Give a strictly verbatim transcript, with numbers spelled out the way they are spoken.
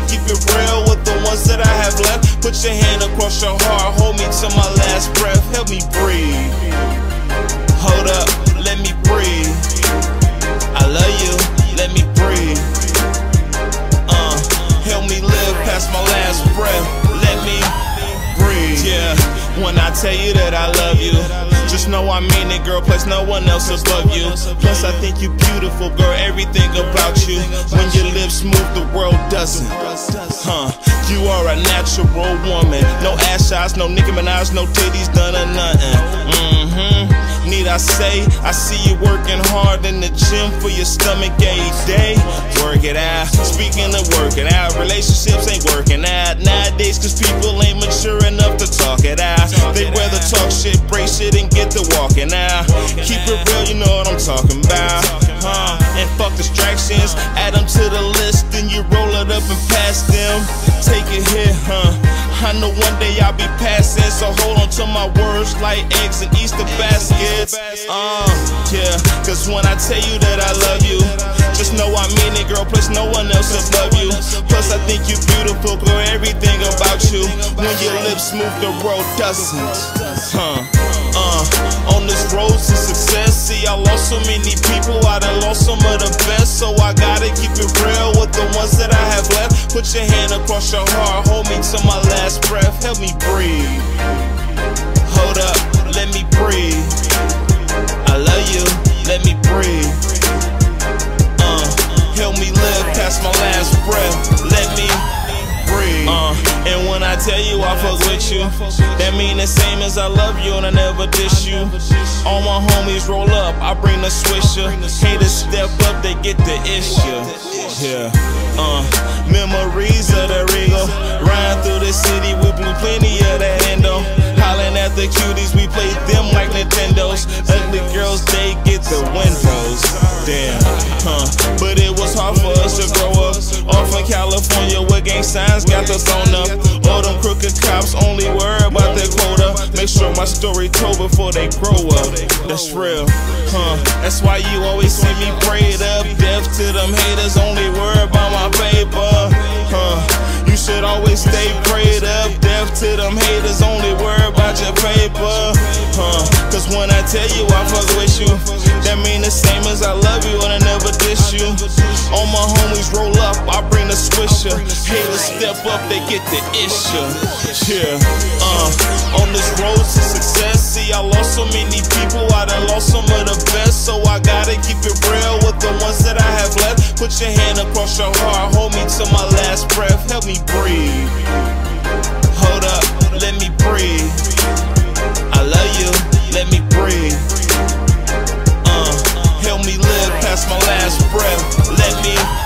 keep it real with the ones that I have left. Put your hand across your heart, hold me till my last breath. Help me breathe. Hold up, let me breathe. I love you, let me breathe. Uh, help me live past my last breath. Let me breathe. Yeah, when I tell you that I love you, just know I mean it, girl, plus no one else above you. Plus I think you beautiful, girl, everything about you. When your lips move, the world doesn't. Huh, you are a natural woman. No ass shots, no Nicki Minaj, no titties done or nothing. Mm-hmm. Need I say, I see you working hard in the gym for your stomach every day. Work it out. Speaking of working out, relationships ain't working out nowadays, cause people ain't mature enough to talk it out. They rather talk shit, break shit, and get to walking out. Keep it real, you know what I'm talking about. Huh? And fuck distractions, add them to the list, then you roll it up and pass them. Take it here, huh? I know one day I'll be passing, so hold on to my words like eggs in Easter baskets. Uh, yeah, cause when I tell you that I love you, just know I mean it, girl, plus no one else above you. Plus I think you beautiful, girl, everything about you. When your lips move, the world doesn't. Huh? Uh, on this road to success, see I lost so many people, I done lost some of the best. So I gotta keep it real with the ones that I have left. Put your hand across your heart, hold me till my last breath. Help me breathe. Hold up, let me breathe. I love you, let me breathe. Uh, help me live past my last breath. Let me breathe. Uh, and when I tell you I fuck with you, that mean the same as I love you and I never diss you. All my homies roll up, I bring the swisher. Haters step up, they get the issue. Yeah, uh, memories of the Regal. Riding through the city, we blew plenty of that endo. Hollering at the cuties, we played them like Nintendos. Ugly girls, they get the windows. Damn, huh? But it was hard for us to grow up. Off in California where gang signs got the thrown up. All them crooked cops only worry about their quota. Make sure my story told before they grow up. That's real, huh? That's why you always see me prayed up. Death to them haters, only worry about my paper, huh? You should always stay prayed up. Death to them haters, only worry about your paper, huh? Cause when I tell you I fuck with you, that mean the same as I love you and I never diss you. All my homies roll up, I bring the swisher. Haters step up, they get the issue. Yeah, uh, on this road to success, see I lost so many people, I done lost some of the best. So I gotta keep it real with the ones that I have left. Put your hand across your heart, hold me till my last breath. Help me breathe. Hold up, let me breathe. I love you, let me breathe. Uh, help me live past my last breath. Let me